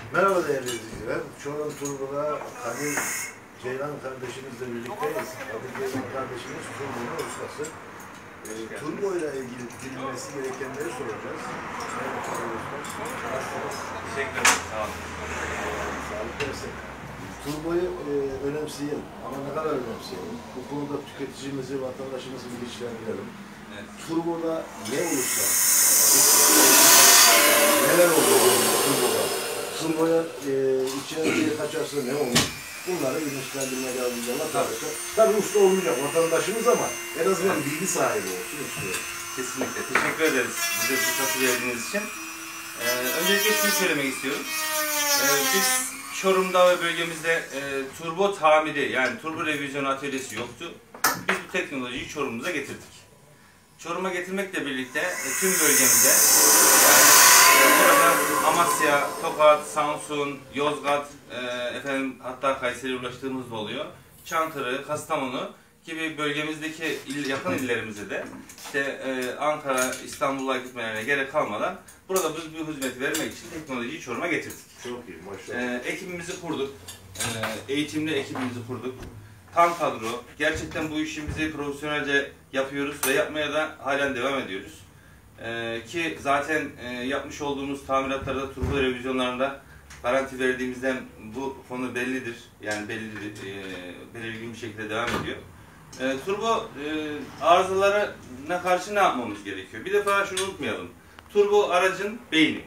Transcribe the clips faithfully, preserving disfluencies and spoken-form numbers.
Merhaba değerli izleyiciler. Çorum Turbo'da Kadir Ceylan kardeşimizle birlikteyiz. Kadir Ceylan kardeşimiz Turbo'nun ustası. E, Turbo ile ilgili bilinmesi gerekenleri soracağız. Teşekkür ederim. Sağ olun. Sağlık versin. Turbo'yu e, önemseyelim. Ama ne kadar önemseyelim? Bu konuda tüketicimizi, vatandaşımızı bilinçlendirelim. Evet. Turbo'da ne olursa, neler olur Turbo'da? Turbo'ya e, içine kaçarsa ne olur? Bunları bilinçlendirme yardımcılarına tartışacak. Tabii usta olmayacak vatandaşımız ama en azından bilgi sahibi olsun istiyorum. Kesinlikle. Teşekkür ederiz bize fırsatı verdiğiniz için. Ee, öncelikle şunu söylemek istiyorum. Ee, biz Çorum'da ve bölgemizde e, turbo tamiri yani turbo revizyonu atölyesi yoktu. Biz bu teknolojiyi Çorum'umuza getirdik. Çorum'a getirmekle birlikte e, tüm bölgemizde yani e, burada Amasya, Tokat, Samsun, Yozgat, e, efendim hatta Kayseri'ye ulaştığımız da oluyor. Çankırı, Kastamonu gibi bölgemizdeki il, yakın illerimize de işte e, Ankara, İstanbul'a gitmelerine gerek kalmadan burada biz bu hizmeti vermek için teknolojiyi Çorum'a getirdik. Çok iyi, maşallah. E, ekibimizi kurduk, e, eğitimli ekibimizi kurduk. Tam kadro, gerçekten bu işimizi profesyonelce yapıyoruz ve yapmaya da halen devam ediyoruz. Ee, ki zaten e, yapmış olduğumuz tamiratlarda, turbo revizyonlarında garanti verdiğimizden bu konu bellidir. Yani bellidir, e, belirgin bir şekilde devam ediyor. E, turbo e, arızalarına karşı ne yapmamız gerekiyor? Bir defa şunu unutmayalım. Turbo aracın beyni.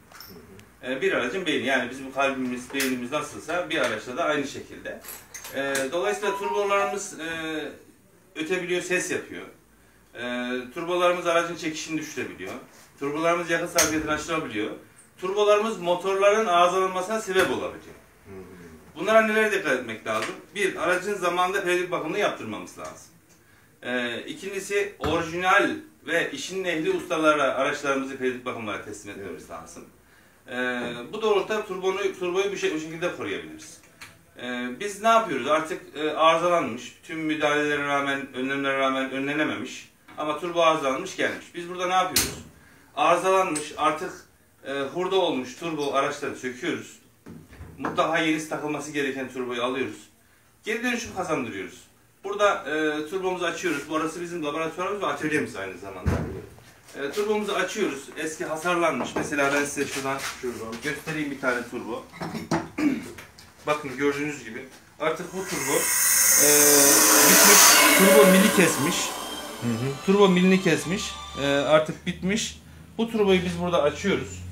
E, bir aracın beyni. Yani bizim kalbimiz, beynimiz nasılsa bir araçta da aynı şekilde. E, dolayısıyla turbolarımız e, ötebiliyor, ses yapıyor. E, turbolarımız aracın çekişini düşürebiliyor. Turbolarımız yakıt sarfiyatını aşırabiliyor. Turbolarımız motorların arızalanmasına sebep olabiliyor. Bunlara neler dikkat etmek lazım? Bir, aracın zamanında periyodik bakımını yaptırmamız lazım. E, ikincisi, orijinal ve işin ehli ustalara araçlarımızı periyodik bakımlara teslim etmemiz evet. lazım. E, bu doğrultuda turboyu, turboyu bir, şey, bir şekilde koruyabiliriz. Ee, biz ne yapıyoruz? Artık e, arızalanmış, tüm müdahalelere rağmen, önlemlere rağmen önlenememiş ama turbo arızalanmış gelmiş. Biz burada ne yapıyoruz? Arızalanmış, artık e, hurda olmuş turbo araçları söküyoruz. Mutlaka yenisi takılması gereken turboyu alıyoruz. Geri dönüşüm kazandırıyoruz. Burada e, turbomuzu açıyoruz. Burası bizim laboratuvarımız ve atölyemiz aynı zamanda. E, turbomuzu açıyoruz. Eski hasarlanmış. Mesela ben size şuradan, şuradan göstereyim bir tane turbo. Bakın gördüğünüz gibi artık bu turbo e, bitmiş, turbo mili kesmiş, hı hı. turbo milini kesmiş, e, artık bitmiş. Bu turboyu biz burada açıyoruz.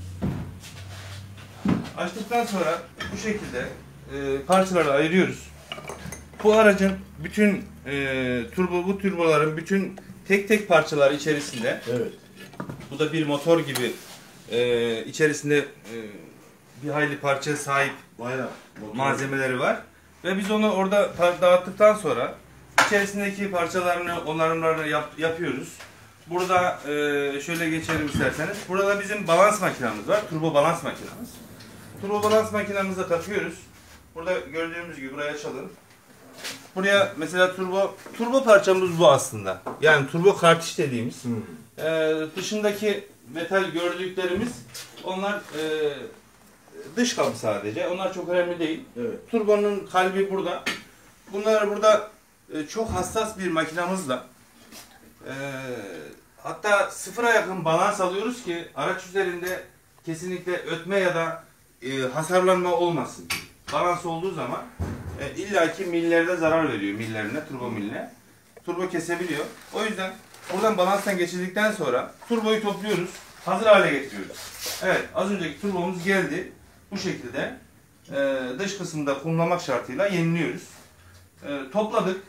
Açtıktan sonra bu şekilde e, parçalara ayırıyoruz. Bu aracın bütün e, turbo, bu turboların bütün tek tek parçaları içerisinde. Evet. Bu da bir motor gibi e, içerisinde e, bir hayli parçaya sahip bayağı malzemeleri var. Ve biz onu orada dağıttıktan sonra içerisindeki parçalarını, onarımlarını yap, yapıyoruz. Burada e, şöyle geçelim isterseniz. Burada bizim balans makinamız var. Turbo balans makinamız. Turbo balans makinamıza takıyoruz. Burada gördüğümüz gibi burayı açalım. Buraya mesela turbo turbo parçamız bu aslında. Yani turbo kartiş dediğimiz. Hmm. E, dışındaki metal gördüklerimiz onlar e, dış kapı sadece. Onlar çok önemli değil. Evet. Turbonun kalbi burada. Bunlar burada e, çok hassas bir makinamızla e, hatta sıfıra yakın balans alıyoruz ki araç üzerinde kesinlikle ötme ya da e, hasarlanma olmasın. Balans olduğu zaman e, illaki millerde zarar veriyor. Millerine, turbo milline. Turbo kesebiliyor. O yüzden buradan balanstan geçirdikten sonra turboyu topluyoruz. Hazır hale getiriyoruz. Evet, az önceki turbomuz geldi. Bu şekilde e, dış kısımda kumlamak şartıyla yeniliyoruz. E, topladık.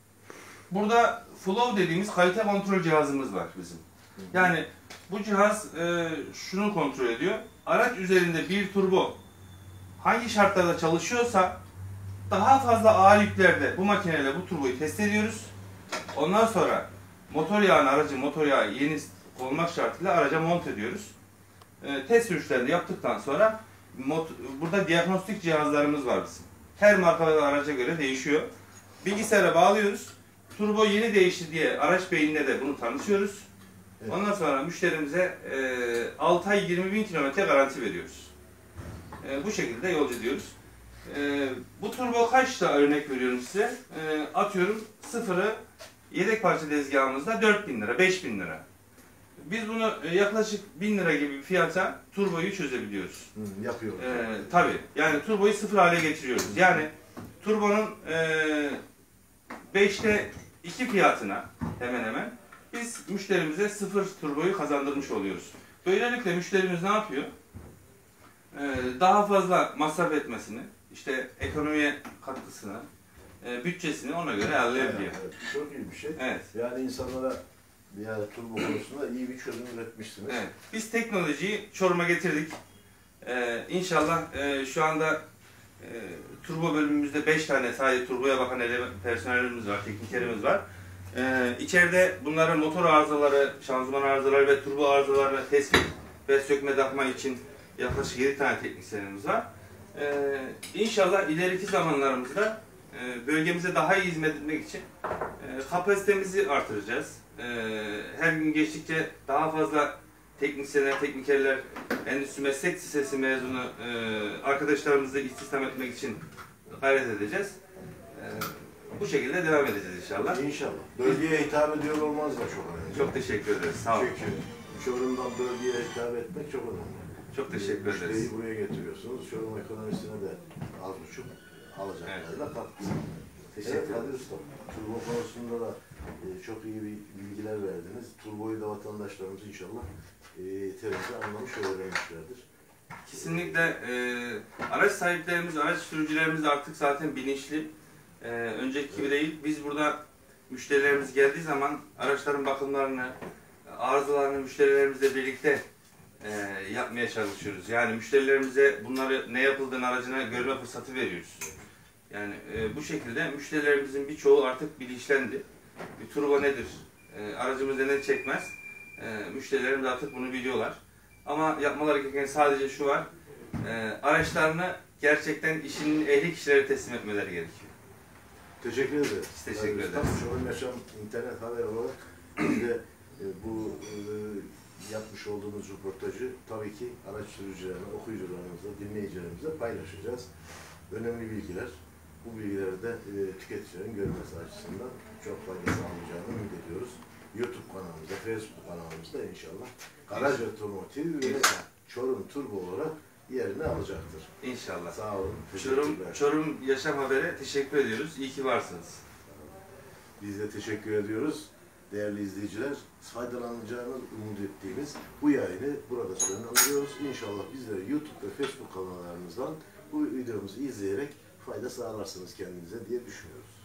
Burada flow dediğimiz kalite kontrol cihazımız var bizim. Yani bu cihaz e, şunu kontrol ediyor. Araç üzerinde bir turbo hangi şartlarda çalışıyorsa daha fazla ağır yüklerde bu makineyle bu turboyu test ediyoruz. Ondan sonra motor yağını, aracın motor yağı yeni konmak şartıyla araca monte ediyoruz. E, test sürüşlerini yaptıktan sonra burada diagnostik cihazlarımız var bizim. Her marka ve araca göre değişiyor. Bilgisayara bağlıyoruz. Turbo yeni değişti diye araç beynine de bunu tanıtıyoruz. Evet. Ondan sonra müşterimize e, altı ay yirmi bin kilometre garanti veriyoruz. E, bu şekilde yolcu ediyoruz. E, bu turbo kaçta örnek veriyorum size? E, atıyorum sıfırı yedek parça tezgahımızda dört bin lira, beş bin lira. Biz bunu e, yaklaşık bin lira gibi bir fiyata turboyu çözebiliyoruz. Hı, yapıyoruz. E, tabii. Yani turboyu sıfır hale getiriyoruz. Yani turbonun e, beşte iki fiyatına hemen hemen biz müşterimize sıfır turboyu kazandırmış oluyoruz. Böylelikle müşterimiz ne yapıyor? Ee, daha fazla masraf etmesini, işte ekonomiye katkısını, e, bütçesini ona göre ayarlayabiliyor. Evet, evet. Çok iyi bir şey. Evet. Yani insanlara yani turbo konusunda iyi bir çözüm üretmişsiniz. Evet. Biz teknolojiyi Çorum'a getirdik. Ee, İnşallah e, şu anda e, turbo bölümümüzde beş tane sadece turboya bakan personelimiz var, teknikerimiz var. Ee, içeride bunların motor arızaları, şanzıman arızaları ve turbo arızalarını tespit ve sökme takma için yaklaşık yedi tane teknisyenimiz var. Ee, İnşallah ileriki zamanlarımızda e, bölgemize daha iyi hizmet etmek için e, kapasitemizi artıracağız. E, her gün geçtikçe daha fazla teknisyenler, teknikerler, endüstri meslek lisesi mezunu e, arkadaşlarımızı istihdam etmek için gayret edeceğiz. E, bu şekilde devam edeceğiz inşallah. İnşallah. Bölgeye hitap ediyor olmaz da çok önemli. Çok teşekkür ederiz. Sağ olun. Çünkü Çorum'dan bölgeye hitap etmek çok önemli. Çok teşekkür ederiz. Müşteriyi buraya getiriyorsunuz. Çorum ekonomisine de az buçuk alacaklarıyla katkısı. Teşekkür Evet, ederim. Kadir Usta, turbo konusunda da e, çok iyi bir bilgiler verdiniz. Turboyu da vatandaşlarımız inşallah e, yeterince anlamış ve öğrenmişlerdir. Kesinlikle e, araç sahiplerimiz, araç sürücülerimiz de artık zaten bilinçli. E, önceki gibi değil. Biz burada müşterilerimiz geldiği zaman araçların bakımlarını, arızalarını müşterilerimizle birlikte e, yapmaya çalışıyoruz. Yani müşterilerimize bunları ne yapıldığını aracına görme fırsatı veriyoruz. Yani e, bu şekilde müşterilerimizin birçoğu artık bilinçlendi. Bir turbo nedir? E, aracımız neden çekmez? E, müşterilerimiz artık bunu biliyorlar. Ama yapmaları gereken sadece şu var. E, araçlarını gerçekten işinin ehli kişilere teslim etmeleri gerekiyor. Teşekkür ederiz. Biz teşekkür yani, ederiz. Çorum Yaşam internet haber olarak biz de e, bu e, yapmış olduğumuz röportajı tabii ki araç sürücülerine, okuyucularımızla, dinleyicilerimizle paylaşacağız. Önemli bilgiler. Bu bilgileri de e, tüketicilerin görmesi açısından çok fayda sağlayacağını ümit ediyoruz. YouTube kanalımızda, Facebook kanalımızda inşallah Garaj Otomotiv ve Çorum Turbo olarak yerini alacaktır. İnşallah. Sağ olun. Çorum, Çorum Yaşam Haber'e teşekkür ediyoruz. İyi ki varsınız. Biz de teşekkür ediyoruz. Değerli izleyiciler, faydalanacağınız umut ettiğimiz bu yayını burada sonlandırıyoruz. İnşallah bizleri YouTube ve Facebook kanallarımızdan bu videomuzu izleyerek fayda sağlarsınız kendinize diye düşünüyoruz.